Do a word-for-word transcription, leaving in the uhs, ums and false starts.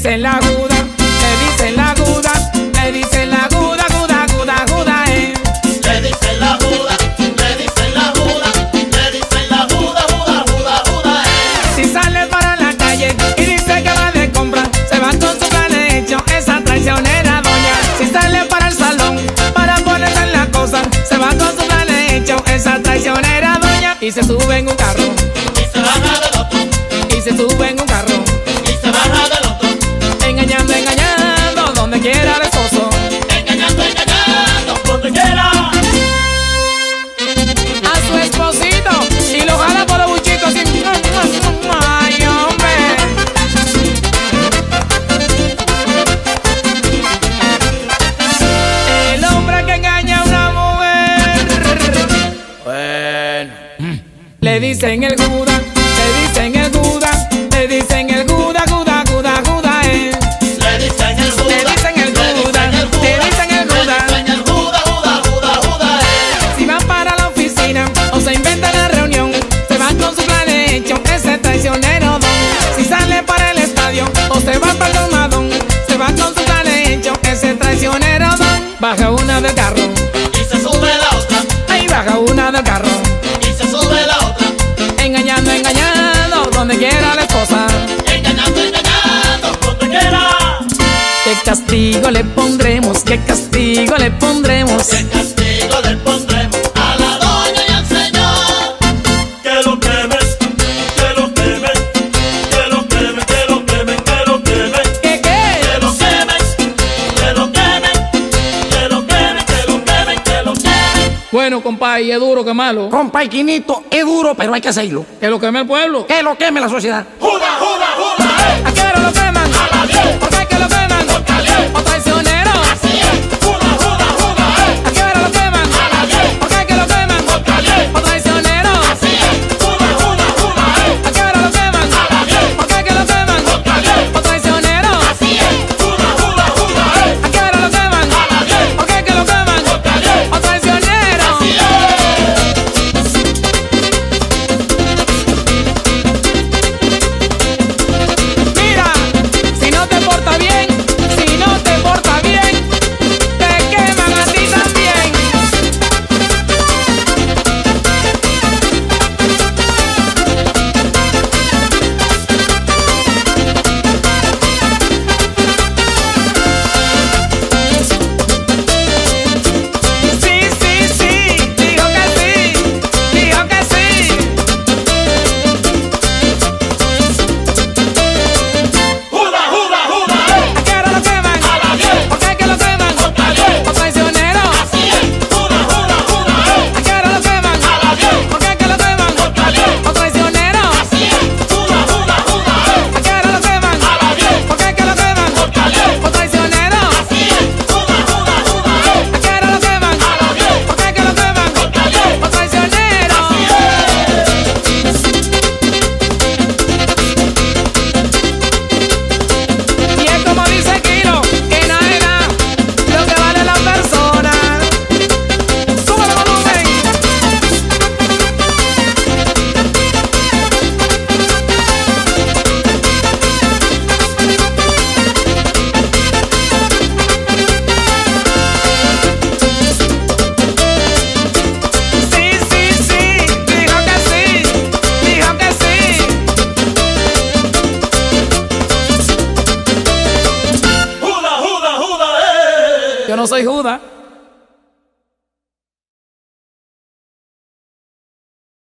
dicen la Juda, le dicen la Juda, le dicen la Juda, Juda, Juda, Juda, eh. Le dicen la Juda, le dicen la Juda, le dicen la Juda, Juda, Juda, Juda, eh. Si sale para la calle y dice que va de compra, se va con su plan hecho, esa traicionera doña. Si sale para el salón para ponerse en la cosa, se va con su plan hecho, esa traicionera doña. Y se sube en un carro, y se baja del otro, y se sube en un carro, y se baja del otro, engañando, engañando, donde quiera al esposo, engañando, engañando, donde quiera a su esposito, y lo jala por los buchitos así. Ay, hombre. El hombre que engaña a una mujer, bueno, le dicen el Juda, le dicen el Juda, le dicen el Juda, Juda, Juda, Juda, eh. le dicen el Juda, Le dicen el Juda, le dicen el Juda, le dicen el Juda, Juda, Juda, Juda, eh. Si van para la oficina o se inventan la reunión, se van con su plan hecho, ese traicionero don. Si sale para el estadio o se va para el domadón, se va con su plan hecho, ese traicionero don. Baja una del carro, Y se sube la otra, ahí baja una del carro, y se sube la otra, engañando, engañando, donde quiera la esposa. engañando, engañando, donde quiera. ¿Qué castigo le pondremos? ¿Qué castigo le pondremos? ¿Qué castigo le pondremos a la doña y al señor? Que lo quemen, que lo quemen, que lo quemen, que lo quemen, que lo quemen, ¿Qué qué? que lo quemen, que lo quemen, que lo quemen, que lo quemen, que lo quemen. Bueno, compadre, es duro que malo. Compa, Quinito, es duro, pero hay que hacerlo. Que lo queme el pueblo. Que lo queme la sociedad. Juda, juda, juda, eh. ¿A qué hora lo queman? A las diez. ¿Por qué que lo queman? Por caliente. ¿O traicionero? Así es. Juda, juda, juda, eh. ¿A qué hora lo queman? A las diez. ¿Por qué que lo queman? Por caliente. ¿O traicionero? Así es. Juda, juda, juda, eh. ¿A qué hora lo queman? A las diez. ¿Por qué que lo queman? Por caliente. ¿O traicionero? Así es. Juda, juda, juda, eh. ¿A qué hora lo queman? A las diez. ¿Por qué que lo queman? Por caliente. ¿O traicionero? Así es. Mira, si no te porta bien, si no te porta bien, te queman a ti también. Sí, sí, sí, dijo que sí, dijo que sí. Juda, juda, juda, eh. ¿A qué hora lo queman? A las diez. ¿Por qué que lo queman? Por caliente. ¿O traicionero? Así es. Juda, juda, juda, eh. ¿A qué hora lo queman? A las diez. ¿Por qué que lo queman? Por caliente. ¿O traicionero? Así es. Juda, juda, juda, eh. ¿A qué hora lo queman? A las diez. ¿Por qué que lo queman? Por caliente. ¿O traicionero? Así es. Juda, juda, juda, eh. ¿A qué hora lo queman? A las diez. ¿Por qué que lo queman? Por caliente. ¿O traicionero? Así es. Y es como dice Kilo, que nada es nada, lo que vale la persona. ¡Sube el volumen! Sí, sí, sí, dijo que sí, dijo que sí. Juda, juda, juda, eh. Yo no soy Judas.